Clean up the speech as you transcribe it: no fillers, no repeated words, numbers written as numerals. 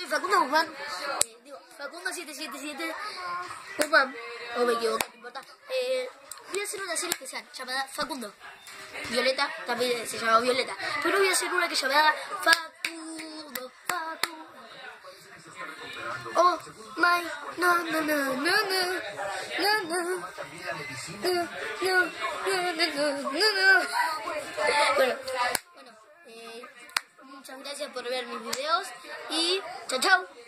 Facundo Guzmán. Facundo 777 Guzmán. O me equivoco, no importa. Voy a hacer una serie especial llamada Facundo. Violeta también se llama Violeta. Pero voy a hacer una que llamada Facundo. Oh my, no. Bueno, muchas gracias por ver mis videos y chao.